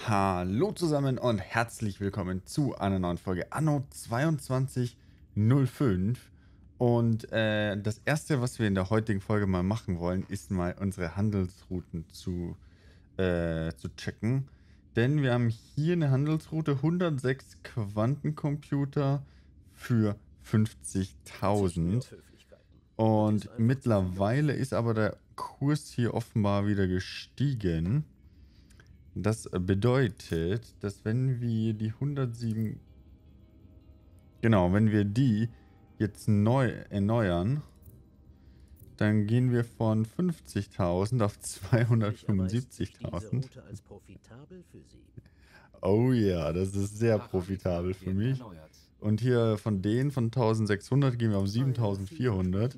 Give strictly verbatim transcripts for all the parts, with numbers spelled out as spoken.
Hallo zusammen und herzlich willkommen zu einer neuen Folge Anno zweiundzwanzig null fünf. Und äh, das erste, was wir in der heutigen Folge mal machen wollen, ist mal unsere Handelsrouten zu, äh, zu checken. Denn wir haben hier eine Handelsroute, hundertsechs Quantencomputer für fünfzigtausend. Und mittlerweile ist aber der Kurs hier offenbar wieder gestiegen. Das bedeutet, dass wenn wir die hundertsieben, genau, wenn wir die jetzt neu erneuern, dann gehen wir von fünfzigtausend auf zweihundertfünfundsiebzigtausend. Oh ja, das ist sehr profitabel für mich. Und hier von denen von eintausendsechshundert gehen wir auf siebentausendvierhundert.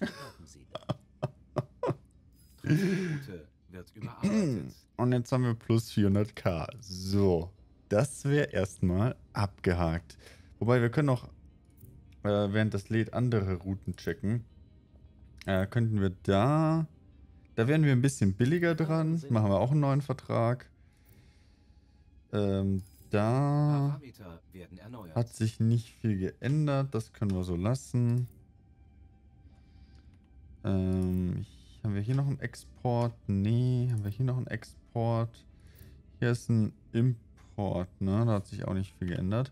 Wird überarbeitet. Und jetzt haben wir plus vierhunderttausend. So, das wäre erstmal abgehakt. Wobei wir können auch, äh, während das lädt, andere Routen checken. Äh, könnten wir da... Da wären wir ein bisschen billiger dran. Machen wir auch einen neuen Vertrag. Ähm, da Parameter werden erneuert. hat sich nicht viel geändert. Das können wir so lassen. Ähm, ich Haben wir hier noch einen Export? Nee. Haben wir hier noch einen Export? Hier ist ein Import, ne? Da hat sich auch nicht viel geändert.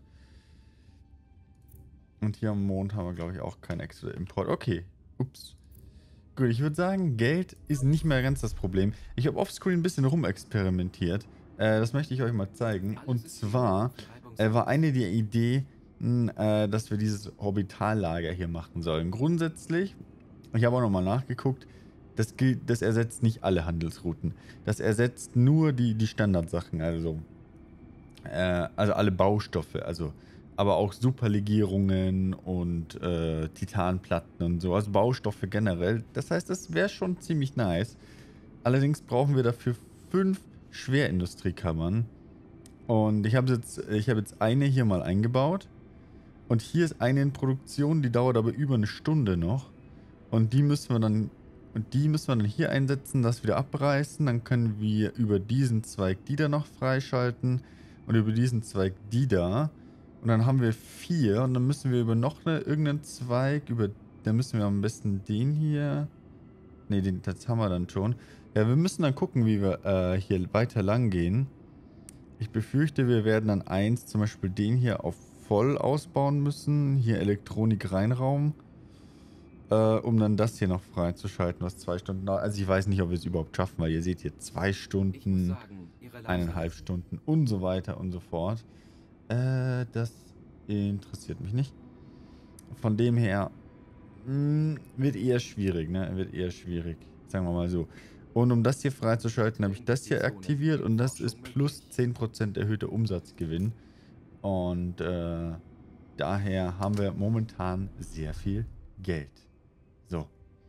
Und hier am Mond haben wir, glaube ich, auch keinen extra Import. Okay. Ups. Gut, ich würde sagen, Geld ist nicht mehr ganz das Problem. Ich habe offscreen ein bisschen rumexperimentiert. Äh, das möchte ich euch mal zeigen. Und zwar äh, war eine der Ideen, äh, dass wir dieses Orbitallager hier machen sollen. Grundsätzlich, ich habe auch nochmal nachgeguckt, das, gilt, das ersetzt nicht alle Handelsrouten. Das ersetzt nur die, die Standardsachen, also, äh, also alle Baustoffe, also, aber auch Superlegierungen und äh, Titanplatten und so, also Baustoffe generell. Das heißt, das wäre schon ziemlich nice. Allerdings brauchen wir dafür fünf Schwerindustriekammern. Und ich habe jetzt, ich habe jetzt eine hier mal eingebaut. Und hier ist eine in Produktion, die dauert aber über eine Stunde noch. Und die müssen wir dann, und die müssen wir dann hier einsetzen, das wieder abreißen. Dann können wir über diesen Zweig die da noch freischalten. Und über diesen Zweig die da. Und dann haben wir vier. Und dann müssen wir über noch eine, irgendeinen Zweig, über, dann müssen wir am besten den hier. Ne, den, das haben wir dann schon. Ja, wir müssen dann gucken, wie wir äh, hier weiter lang gehen. Ich befürchte, wir werden dann eins, zum Beispiel den hier auf voll ausbauen müssen. Hier Elektronik-Reinraum. Äh, um dann das hier noch freizuschalten, was zwei Stunden dauert. Also ich weiß nicht, ob wir es überhaupt schaffen, weil ihr seht hier zwei Stunden, Sagen, eineinhalb Stunden und so weiter und so fort. Äh, das interessiert mich nicht. Von dem her mh, wird eher schwierig, ne? Wird eher schwierig, sagen wir mal so. Und um das hier freizuschalten, habe ich das hier aktiviert und das ist plus zehn Prozent erhöhter Umsatzgewinn. Und äh, daher haben wir momentan sehr viel Geld. So.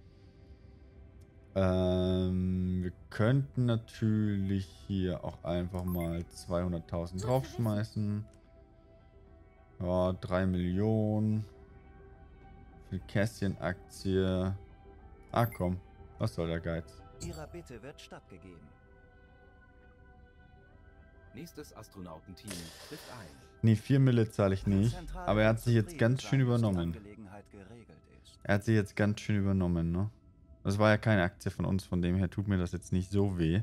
Ähm, wir könnten natürlich hier auch einfach mal zweihunderttausend draufschmeißen. Ja, drei Millionen. Für die Kästchen-Aktie. Ah, komm. Was soll der Geiz? Ihrer Bitte wird stattgegeben. Nächstes Astronautenteam trifft ein. Nee, vier Mille zahle ich nicht. Aber er hat sich jetzt ganz schön übernommen. Er hat sich jetzt ganz schön übernommen, ne? Das war ja keine Aktie von uns, von dem her tut mir das jetzt nicht so weh.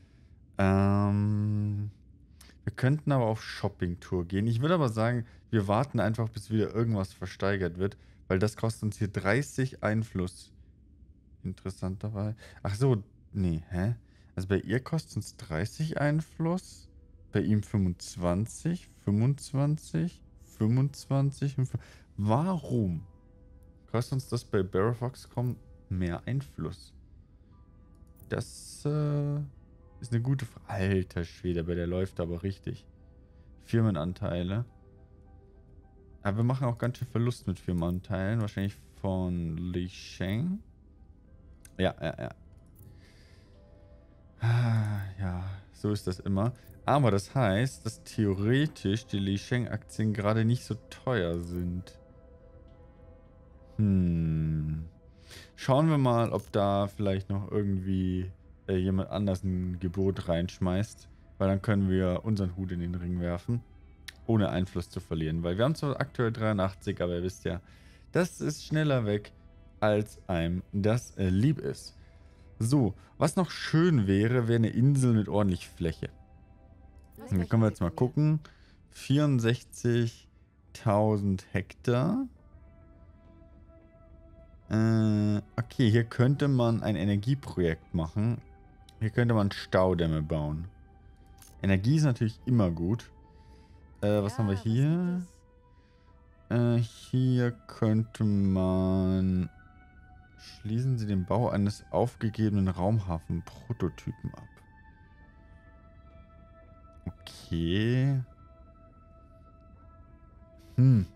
Ähm, wir könnten aber auf Shopping-Tour gehen. Ich würde aber sagen, wir warten einfach, bis wieder irgendwas versteigert wird, weil das kostet uns hier dreißig Einfluss. Interessant dabei. Ach so, nee, hä? Also bei ihr kostet es uns dreißig Einfluss, bei ihm fünfundzwanzig, fünfundzwanzig, fünfundzwanzig. Warum kostet uns das bei Barrow-Foxconn mehr Einfluss? Das äh, ist eine gute Frage. Alter Schwede, bei der läuft aber richtig. Firmenanteile. Aber wir machen auch ganz schön Verlust mit Firmenanteilen. Wahrscheinlich von Li Sheng. Ja, ja, ja. Ah, ja, so ist das immer. Aber das heißt, dass theoretisch die Li Sheng-Aktien gerade nicht so teuer sind. Hm. Schauen wir mal, ob da vielleicht noch irgendwie äh, jemand anders ein Gebot reinschmeißt. Weil dann können wir unseren Hut in den Ring werfen, ohne Einfluss zu verlieren. Weil wir haben zwar aktuell dreiundachtzig, aber ihr wisst ja, das ist schneller weg, als einem das äh, lieb ist. So, was noch schön wäre, wäre eine Insel mit ordentlich Fläche. Dann können wir jetzt mal gucken. vierundsechzigtausend Hektar. Äh, okay, hier könnte man ein Energieprojekt machen. Hier könnte man Staudämme bauen. Energie ist natürlich immer gut. Äh, was Ja, haben wir was hier? gibt Äh, hier könnte man... Schließen Sie den Bau eines aufgegebenen Raumhafen-Prototypen ab. Okay. Hm.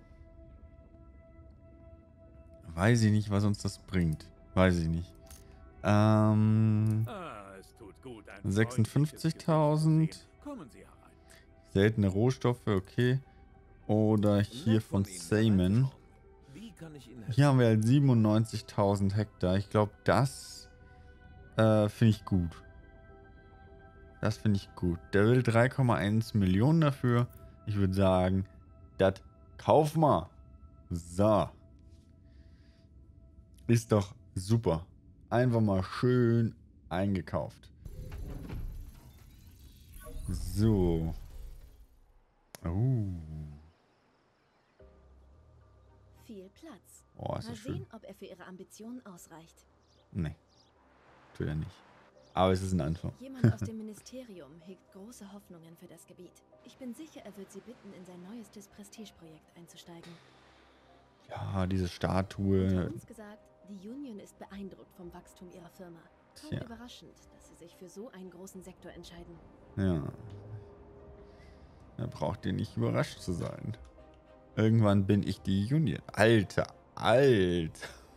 Weiß ich nicht, was uns das bringt. Weiß ich nicht. Ähm... Ah, es tut gut, ein sechsundfünfzigtausend. freundliches Gesicht zu sehen. Kommen Sie herein. Seltene Rohstoffe, okay. Oder hier Nett von Ihnen, Sayman. hereinzuschauen. Wie kann ich Ihnen helfen? Hier haben wir halt siebenundneunzigtausend Hektar. Ich glaube, das äh, finde ich gut. Das finde ich gut. Der will drei Komma eins Millionen dafür. Ich würde sagen, das kaufen wir. So. Ist doch super. Einfach mal schön eingekauft. So. Oh. Viel Platz. Oh, ist Mal das schön. sehen, ob er für ihre Ambitionen ausreicht. Nee. Tut er nicht. Aber es ist ein Anfang. Jemand aus dem Ministerium hegt große Hoffnungen für das Gebiet. Ich bin sicher, er wird sie bitten, in sein neuestes Prestigeprojekt einzusteigen. Ja, diese Unter Statue. uns gesagt, die Union ist beeindruckt vom Wachstum ihrer Firma. Kaum Tja. überraschend, dass sie sich für so einen großen Sektor entscheiden. Ja. Da braucht ihr nicht überrascht zu sein. Irgendwann bin ich die Union. Alter, alt.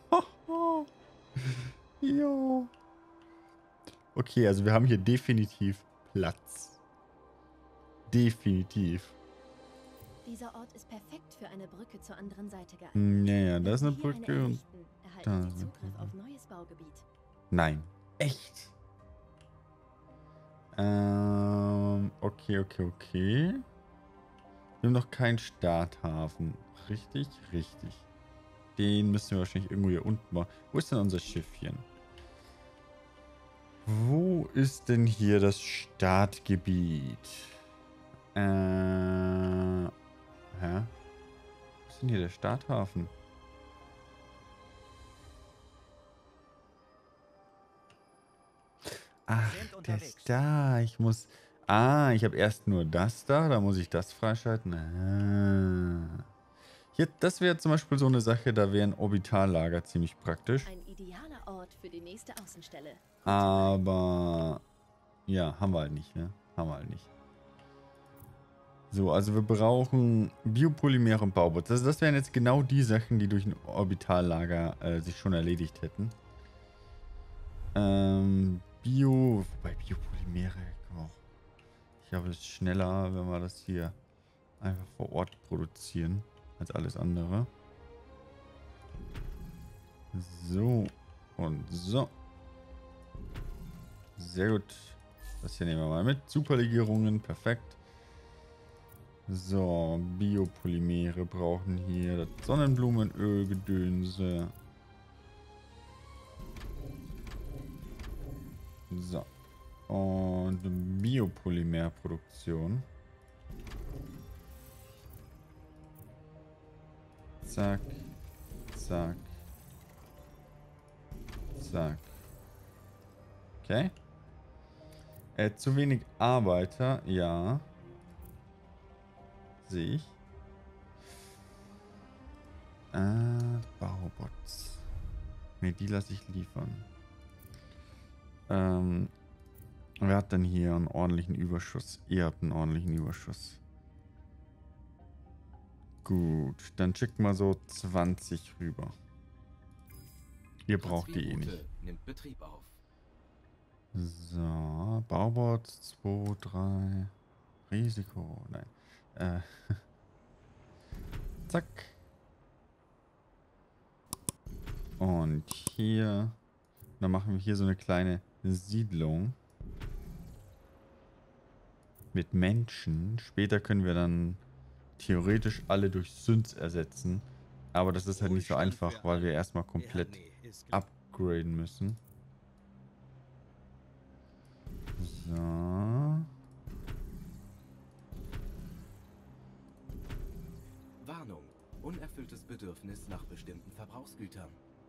Jo. Okay, also wir haben hier definitiv Platz. Definitiv. Dieser Ort ist perfekt für eine Brücke zur anderen Seite geeignet. Naja, da Wenn ist wir eine hier Brücke und... errichten, erhalten da sie ist eine Zugriff Brücke. auf neues Baugebiet. Nein. Echt? Ähm, okay, okay, okay. Wir haben noch keinen Starthafen. Richtig, richtig. Den müssen wir wahrscheinlich irgendwo hier unten machen. Wo ist denn unser Schiffchen? Wo ist denn hier das Startgebiet? Äh, hä? Wo ist denn hier der Starthafen? Ach, Sind der unterwegs. ist da. Ich muss... Ah, ich habe erst nur das da. Da muss ich das freischalten. Ah. Hier, das wäre zum Beispiel so eine Sache, da wäre ein Orbitallager ziemlich praktisch. Ein idealer Ort für die nächste Außenstelle. Aber... Ja, haben wir halt nicht, ne? Haben wir halt nicht. So, also wir brauchen Biopolymer und Baubots. Also das wären jetzt genau die Sachen, die durch ein Orbitallager äh, sich schon erledigt hätten. Ähm, Bio... Wobei Biopolymere... Kann man auch, ich glaube, es ist schneller, wenn wir das hier einfach vor Ort produzieren, als alles andere. So. Und so. Sehr gut. Das hier nehmen wir mal mit. Superlegierungen, perfekt. So, Biopolymere brauchen hier das Sonnenblumenölgedönse. So. Und Biopolymerproduktion. Zack. Zack. Zack. Okay. Äh, zu wenig Arbeiter, ja. Sehe ich. Äh, Baubots. Ne, die lasse ich liefern. Ähm, wer hat denn hier einen ordentlichen Überschuss? Ihr habt einen ordentlichen Überschuss. Gut, dann schickt mal so zwanzig rüber. Ihr braucht die eh nicht. Nimmt Betrieb auf. So, Baubots zwei, drei. Risiko, nein. Äh. Zack. Und hier. Dann machen wir hier so eine kleine Siedlung. mit Menschen. Später können wir dann theoretisch alle durch Synths ersetzen. Aber das ist halt nicht so einfach, weil wir erstmal komplett upgraden müssen. So. Warnung. Unerfülltes Bedürfnis nach bestimmten Verbrauchsgütern.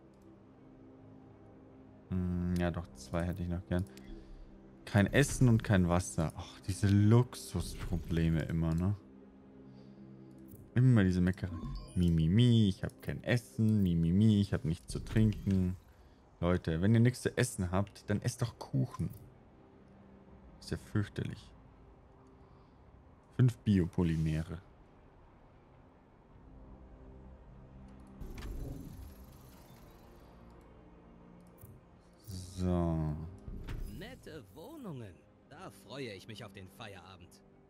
Hm, ja, doch, zwei hätte ich noch gern. Kein Essen und kein Wasser. Ach, diese Luxusprobleme immer, ne? Immer diese Meckerei. Mi, mi, mi, ich habe kein Essen. Mi, mi, mi, ich habe nichts zu trinken. Leute, wenn ihr nichts zu essen habt, dann esst doch Kuchen. Ist ja fürchterlich. Fünf Biopolymere. So. Nette Wohnungen. Da freue ich mich auf den Feierabend.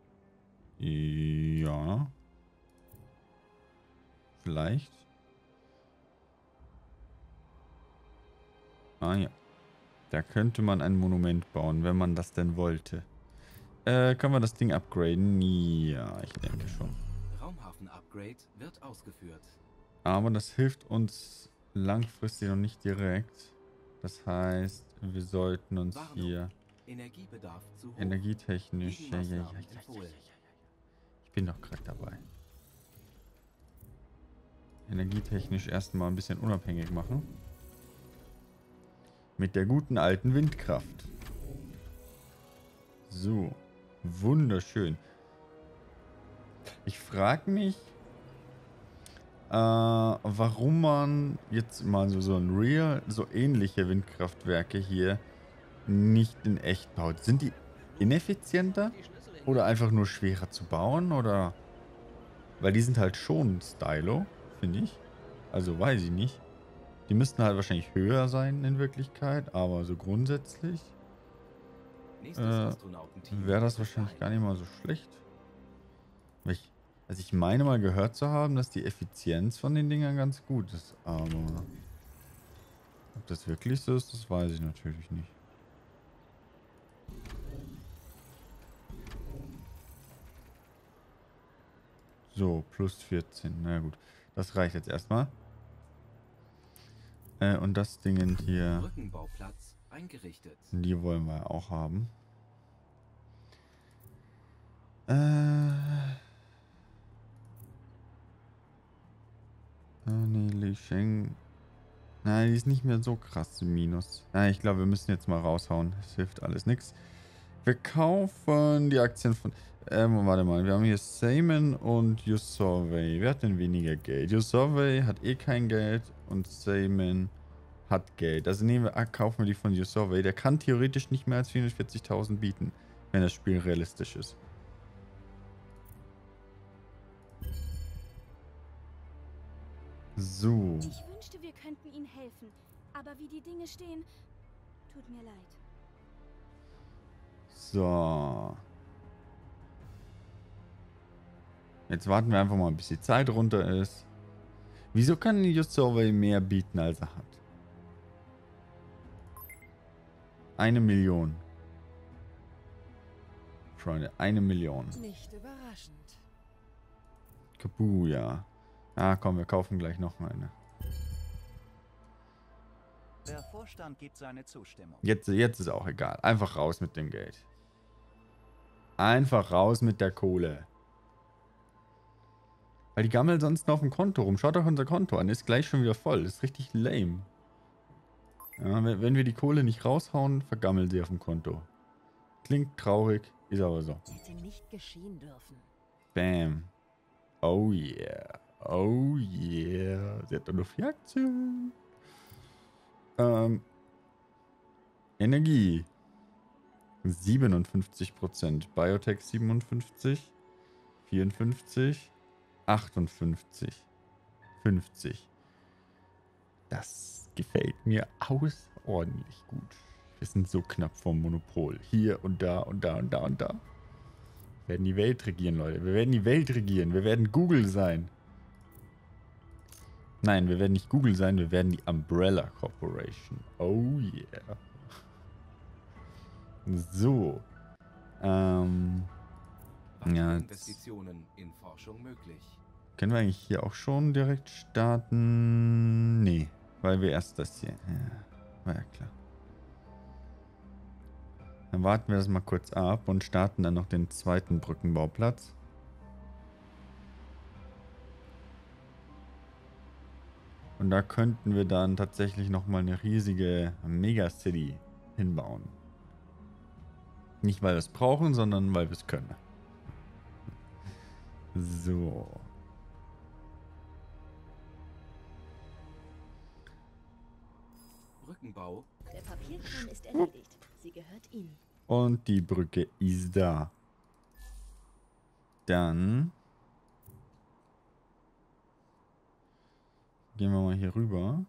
Ja. Vielleicht. Ah ja. Da könnte man ein Monument bauen, wenn man das denn wollte. Äh, können wir das Ding upgraden? Ja, ich denke schon. Raumhafen-Upgrade wird ausgeführt. Aber das hilft uns langfristig noch nicht direkt. Das heißt, wir sollten uns Warnung. hier Energiebedarf zu hoch. energietechnisch... Ja, ja, ja, ja, ja, Gegenmaßnahmen ja, ja, empfohlen. Ich bin doch gerade dabei. Energietechnisch erstmal ein bisschen unabhängig machen. Mit der guten alten Windkraft. So. Wunderschön. Ich frage mich, äh, warum man jetzt mal so, so ein Real, so ähnliche Windkraftwerke hier nicht in echt baut. Sind die ineffizienter? Oder einfach nur schwerer zu bauen? Oder... Weil die sind halt schon Stylo, finde ich. Also weiß ich nicht. Die müssten halt wahrscheinlich höher sein in Wirklichkeit, aber so grundsätzlich Nächstes äh, Astronautenteam wäre das trifft wahrscheinlich ein. gar nicht mal so schlecht. Weil ich, also ich meine mal gehört zu haben, dass die Effizienz von den Dingern ganz gut ist, aber ob das wirklich so ist, das weiß ich natürlich nicht. So, plus vierzehn. Na gut, das reicht jetzt erstmal. Äh, und das Ding hier, Brückenbauplatz eingerichtet. die wollen wir auch haben. Äh. Ah, nee, Li Sheng. Nein, die ist nicht mehr so krass im Minus. Nein, ich glaube, wir müssen jetzt mal raushauen. Es hilft alles nichts. Wir kaufen die Aktien von... Ähm, warte mal. Wir haben hier Seaman und Usurvey. Wer hat denn weniger Geld? Usurvey hat eh kein Geld und Seaman hat Geld. Also nehmen wir, ah, kaufen wir die von Usurvey. Der kann theoretisch nicht mehr als vierhundertvierzigtausend bieten, wenn das Spiel realistisch ist. So. Ich wünschte, wir könnten Ihnen helfen. Aber wie die Dinge stehen, tut mir leid. So. Jetzt warten wir einfach mal, bis die Zeit runter ist. Wieso kann Usurvey mehr bieten, als er hat? Eine Million. Freunde, eine Million. Nicht überraschend. Kabuja. Ah, komm, wir kaufen gleich noch eine. Der Vorstand gibt seine Zustimmung. Jetzt, jetzt ist auch egal. Einfach raus mit dem Geld. Einfach raus mit der Kohle. Weil die gammeln sonst noch auf dem Konto rum. Schaut euch unser Konto an. Ist gleich schon wieder voll. Ist richtig lame. Ja, wenn, wenn wir die Kohle nicht raushauen, vergammeln sie auf dem Konto. Klingt traurig, ist aber so. Hätte nicht geschehen dürfen. Bam. Oh yeah. Oh yeah. Sie hat doch nur vier Aktien. Ähm. Energie. siebenundfünfzig Prozent. Biotech siebenundfünfzig. vierundfünfzig. achtundfünfzig. fünfzig. Das gefällt mir außerordentlich gut. Wir sind so knapp vom Monopol. Hier und da und da und da und da. Wir werden die Welt regieren, Leute. Wir werden die Welt regieren. Wir werden Google sein. Nein, wir werden nicht Google sein. Wir werden die Umbrella Corporation. Oh yeah. So. Ähm. Weitere Ja, jetzt Investitionen in Forschung möglich. können wir eigentlich hier auch schon direkt starten? Nee, weil wir erst das hier. Ja, war ja klar. Dann warten wir das mal kurz ab und starten dann noch den zweiten Brückenbauplatz. Und da könnten wir dann tatsächlich nochmal eine riesige Megacity hinbauen. Nicht, weil wir es brauchen, sondern weil wir es können. So. Brückenbau. Der Papierkram ist erledigt. Sie gehört Ihnen. Und die Brücke ist da. Dann gehen wir mal hier rüber.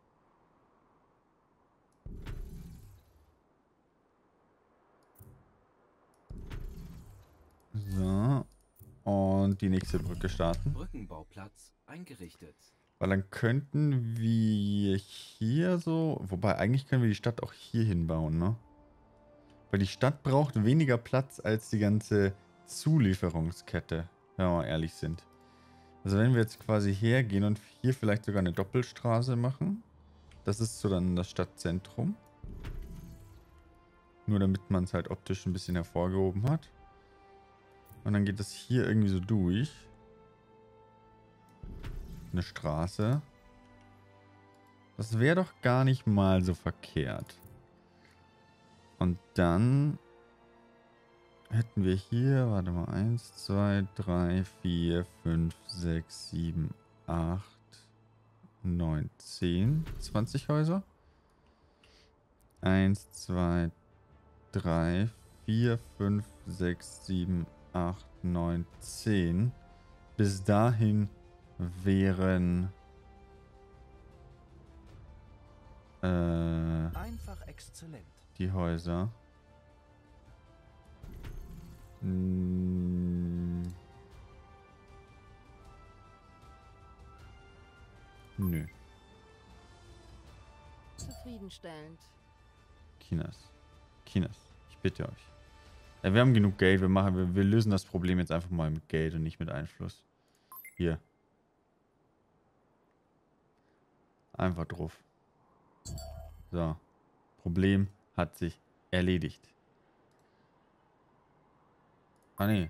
So. Und die nächste Brücke starten. Brückenbauplatz eingerichtet. Weil dann könnten wir hier so... Wobei, eigentlich können wir die Stadt auch hier hinbauen, ne? Weil die Stadt braucht weniger Platz als die ganze Zulieferungskette, wenn wir mal ehrlich sind. Also wenn wir jetzt quasi hergehen und hier vielleicht sogar eine Doppelstraße machen. Das ist so dann das Stadtzentrum. Nur damit man es halt optisch ein bisschen hervorgehoben hat. Und dann geht das hier irgendwie so durch. Eine Straße. Das wäre doch gar nicht mal so verkehrt. Und dann hätten wir hier, warte mal, eins, zwei, drei, vier, fünf, sechs, sieben, acht, neun, zehn, zwanzig Häuser. eins, zwei, drei, vier, fünf, sechs, sieben, acht, neun, zehn. Bis dahin wären äh, Einfach exzellent. die Häuser. Hm. Nö. Zufriedenstellend. Chinas. Chinas. Ich bitte euch. Ja, wir haben genug Geld. Wir machen, wir, wir lösen das Problem jetzt einfach mal mit Geld und nicht mit Einfluss. Hier. Einfach drauf. So. Problem hat sich erledigt. Ah, nee.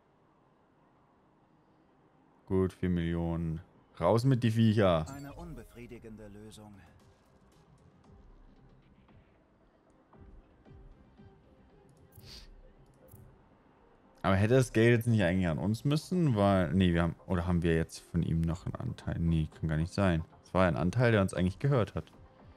Gut, vier Millionen. Raus mit die Viecher. Eine unbefriedigende Lösung. Aber hätte das Geld jetzt nicht eigentlich an uns müssen? Weil, nee, wir haben, oder haben wir jetzt von ihm noch einen Anteil? Nee, kann gar nicht sein. Es war ein Anteil, der uns eigentlich gehört hat.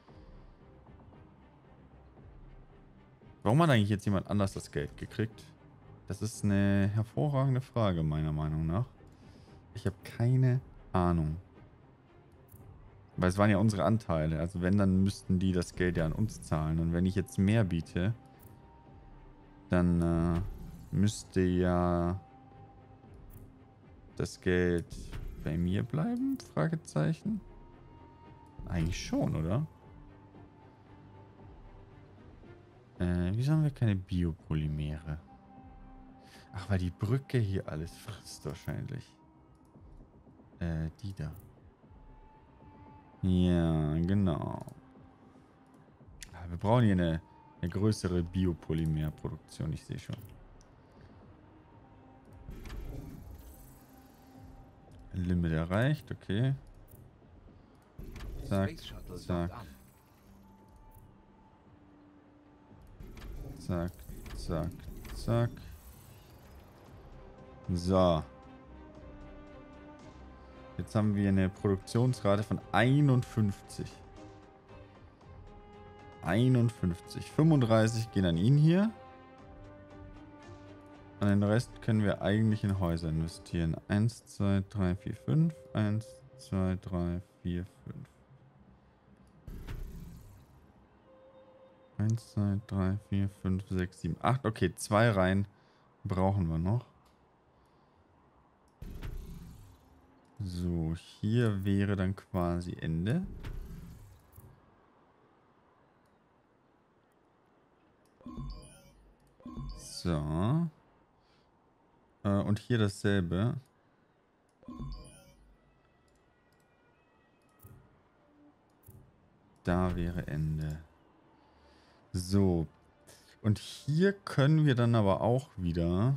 Warum hat eigentlich jetzt jemand anders das Geld gekriegt? Das ist eine hervorragende Frage, meiner Meinung nach. Ich habe keine Ahnung. Weil es waren ja unsere Anteile. Also wenn, dann müssten die das Geld ja an uns zahlen. Und wenn ich jetzt mehr biete, dann äh, müsste ja das Geld bei mir bleiben? Fragezeichen. Eigentlich schon, oder? Äh, wieso haben wir keine Biopolymere? Ach, weil die Brücke hier alles frisst wahrscheinlich. Äh, die da. Ja, genau. Wir brauchen hier eine, eine größere Biopolymerproduktion, ich sehe schon. Limit erreicht, okay. Zack, Space Shuttle zack, saugt an. zack, zack, zack. So. Jetzt haben wir eine Produktionsrate von einundfünfzig. einundfünfzig. fünfunddreißig gehen an ihn hier. Und den Rest können wir eigentlich in Häuser investieren. eins, zwei, drei, vier, fünf. eins, zwei, drei, vier, fünf. eins, zwei, drei, vier, fünf, sechs, sieben, acht. Okay, zwei Reihen brauchen wir noch. So, hier wäre dann quasi Ende. So. So, Äh, und hier dasselbe. Da wäre Ende. So. Und hier können wir dann aber auch wieder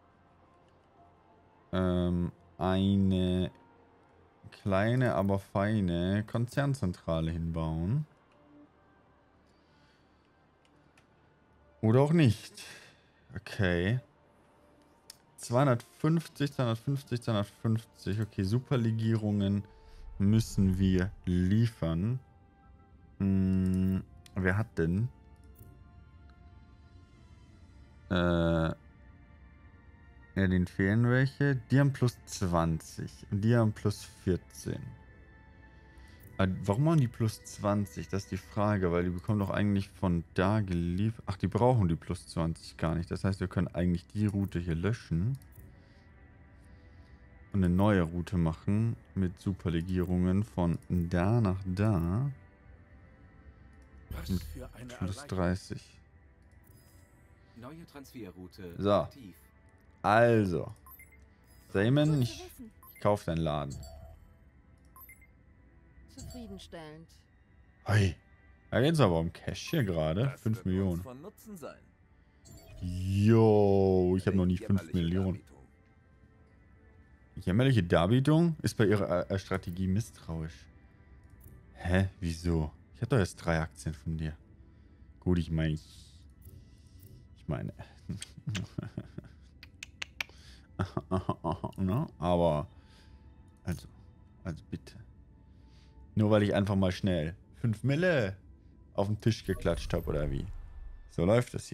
ähm, eine kleine, aber feine Konzernzentrale hinbauen. Oder auch nicht. Okay. zweihundertfünfzig, zweihundertfünfzig, zweihundertfünfzig. Okay, Superlegierungen müssen wir liefern. Hm, wer hat denn? Äh, ja, denen fehlen welche. Die haben plus zwanzig. Und die haben plus vierzehn. Aber warum haben die plus zwanzig? Das ist die Frage, weil die bekommen doch eigentlich von da geliefert. Ach, die brauchen die plus zwanzig gar nicht. Das heißt, wir können eigentlich die Route hier löschen. Und eine neue Route machen mit Superlegierungen von da nach da. Was Mit für eine plus Erleichterung. dreißig. Neue Transferroute So. aktiv. Also. Simon, Gut zu ich, wissen. ich kaufe deinen Laden. Zufriedenstellend. Hey. Da geht's aber um Cash hier gerade. Das fünf wird Millionen. uns von Nutzen sein. Yo, ich habe noch nie fünf Jämmerliche Millionen. Darbietung. Jämmerliche Darbietung ist bei ihrer äh, Strategie misstrauisch. Hä? Wieso? Ich habe doch erst drei Aktien von dir. Gut, ich meine, ich, ich meine, ne? Aber, also, also bitte. Nur weil ich einfach mal schnell fünf Mille auf den Tisch geklatscht habe, oder wie? So läuft das hier.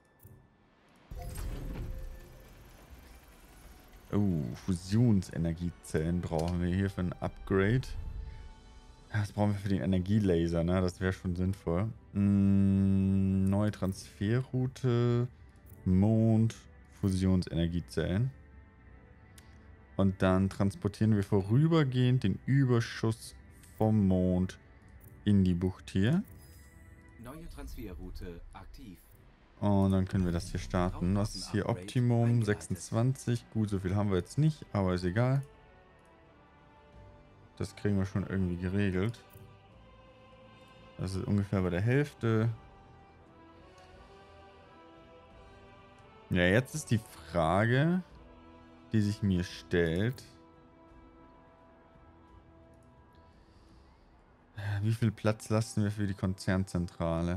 Oh, Fusionsenergiezellen brauchen wir hier für ein Upgrade. Das brauchen wir für den Energielaser, ne? Das wäre schon sinnvoll. Mm, neue Transferroute, Mond, Fusionsenergiezellen. Und dann transportieren wir vorübergehend den Überschuss vom Mond in die Bucht hier. Neue Transferroute aktiv. Und dann können wir das hier starten. Was ist hier? Optimum sechsundzwanzig. Gut, so viel haben wir jetzt nicht, aber ist egal. Das kriegen wir schon irgendwie geregelt. Das ist ungefähr bei der Hälfte. Ja, jetzt ist die Frage, die sich mir stellt. Wie viel Platz lassen wir für die Konzernzentrale?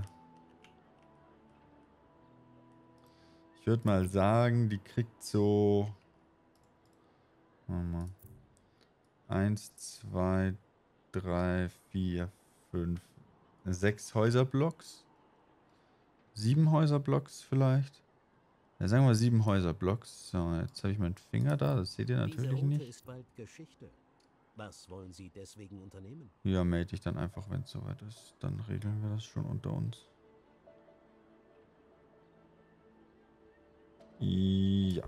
Ich würde mal sagen, die kriegt so... Warte mal. Eins, zwei, drei, vier, fünf, sechs Häuserblocks. Sieben Häuserblocks vielleicht. Ja, sagen wir sieben Häuserblocks. So, jetzt habe ich meinen Finger da. Das seht ihr natürlich Diese Route nicht. ist bald Geschichte. Was wollen Sie deswegen unternehmen? Ja, melde ich dann einfach, wenn es soweit ist. Dann regeln wir das schon unter uns. Ja.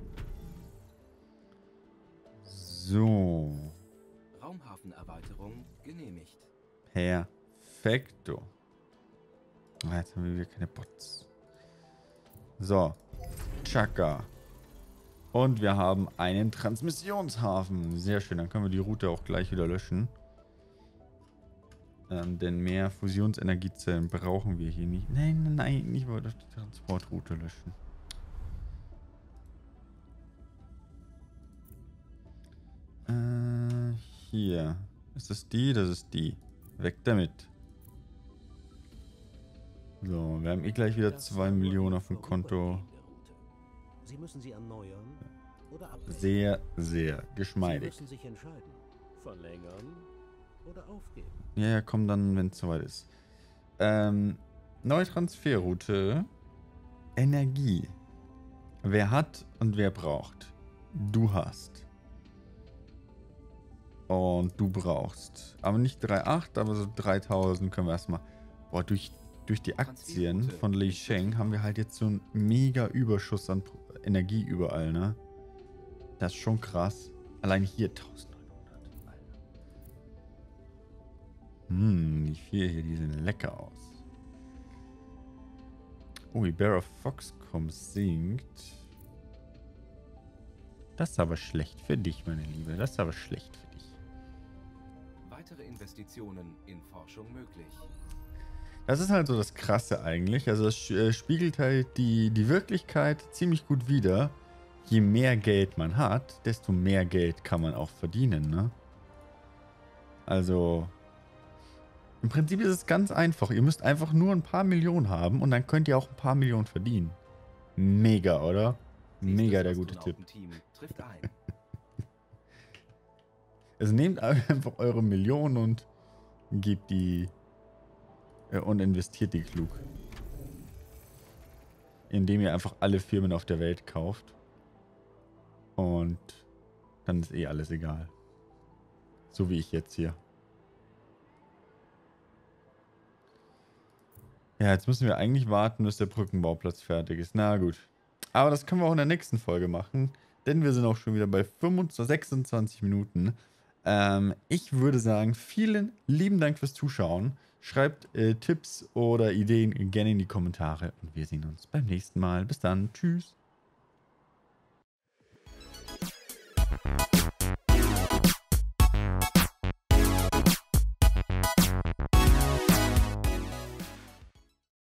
So. Raumhafenerweiterung genehmigt. Perfekto. Ah, jetzt haben wir wieder keine Bots. So. Chaka. Und wir haben einen Transmissionshafen. Sehr schön. Dann können wir die Route auch gleich wieder löschen. Ähm, denn mehr Fusionsenergiezellen brauchen wir hier nicht. Nein, nein, nein. Ich wollte die Transportroute löschen. Äh, hier. Ist das die? Das ist die. Weg damit. So, wir haben eh gleich wieder zwei Millionen auf dem Konto. Sie müssen sie erneuern oder abbrechen. Sehr, sehr Sie geschmeidig. müssen sich entscheiden. Verlängern oder aufgeben. Ja, ja, komm dann, wenn es soweit ist. Ähm, neue Transferroute. Energie. Wer hat und wer braucht? Du hast. Und du brauchst. Aber nicht drei Komma acht, aber so dreitausend können wir erstmal. Boah, durch, durch die Aktien von Li Sheng haben wir halt jetzt so einen mega Überschuss an Energie überall, ne? Das ist schon krass. Allein hier eintausendneunhundert. Hm, die vier hier, die sehen lecker aus. Oh, die Bear of Foxcom sinkt. Das ist aber schlecht für dich, meine Liebe. Das ist aber schlecht für dich. Weitere Investitionen in Forschung möglich. Das ist halt so das Krasse eigentlich. Also es äh, spiegelt halt die, die Wirklichkeit ziemlich gut wider. Je mehr Geld man hat, desto mehr Geld kann man auch verdienen, ne? Also im Prinzip ist es ganz einfach. Ihr müsst einfach nur ein paar Millionen haben und dann könnt ihr auch ein paar Millionen verdienen. Mega, oder? Mega der gute Tipp. Trifft ein. Also nehmt einfach eure Millionen und gebt die äh, und investiert die klug. Indem ihr einfach alle Firmen auf der Welt kauft. Und dann ist eh alles egal. So wie ich jetzt hier. Ja, jetzt müssen wir eigentlich warten, bis der Brückenbauplatz fertig ist. Na gut. Aber das können wir auch in der nächsten Folge machen. Denn wir sind auch schon wieder bei fünfundzwanzig, sechsundzwanzig Minuten. Ähm, ich würde sagen, vielen lieben Dank fürs Zuschauen. Schreibt äh, Tipps oder Ideen gerne in die Kommentare. Und wir sehen uns beim nächsten Mal. Bis dann. Tschüss.